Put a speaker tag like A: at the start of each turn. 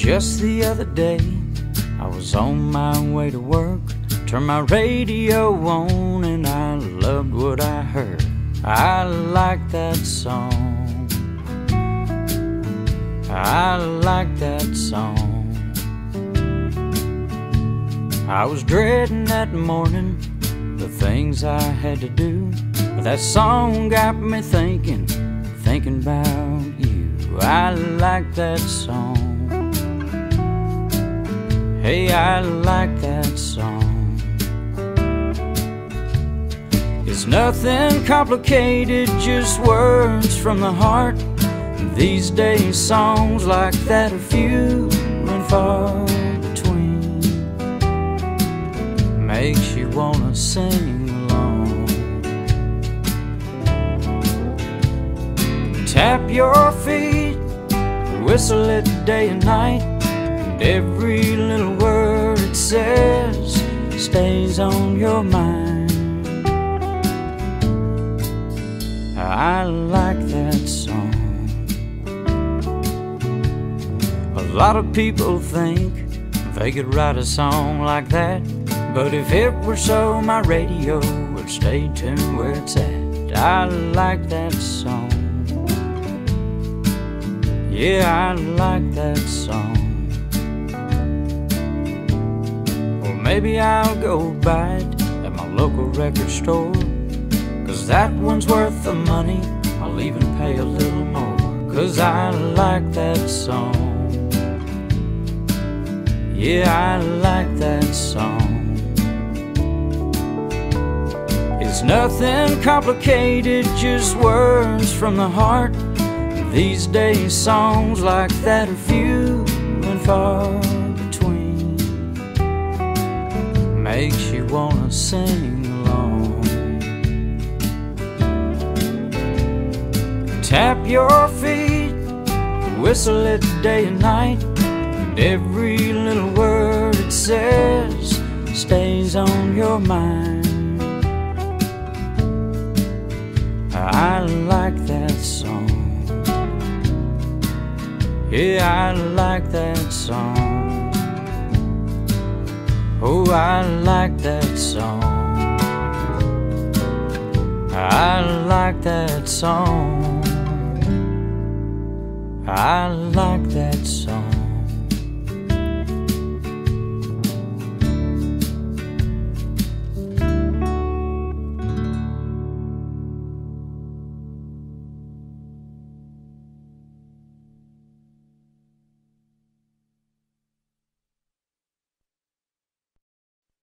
A: Just the other day, I was on my way to work, turned my radio on, and I loved what I heard. I like that song. I like that song. I was dreading that morning, the things I had to do, but that song got me thinking about you. I like that song. Hey, I like that song. It's nothing complicated, just words from the heart. These days songs like that are few and far between. Makes you wanna sing along. Tap your feet, whistle it day and night, and every little word it says stays on your mind. I like that song. A lot of people think they could write a song like that, but if it were so, my radio would stay tuned where it's at. I like that song. Yeah, I like that song. Or maybe I'll go buy it at my local record store, 'cause that one's worth the money. I'll even pay a little more, 'cause I like that song. Yeah, I like that song. It's nothing complicated, just words from the heart. These days songs like that are few and far between. Makes you wanna sing along. Tap your feet, whistle it day and night, and every little word it says stays on your mind. I like that song. Yeah, I like that song. Oh, I like that song. I like that song. I like that song.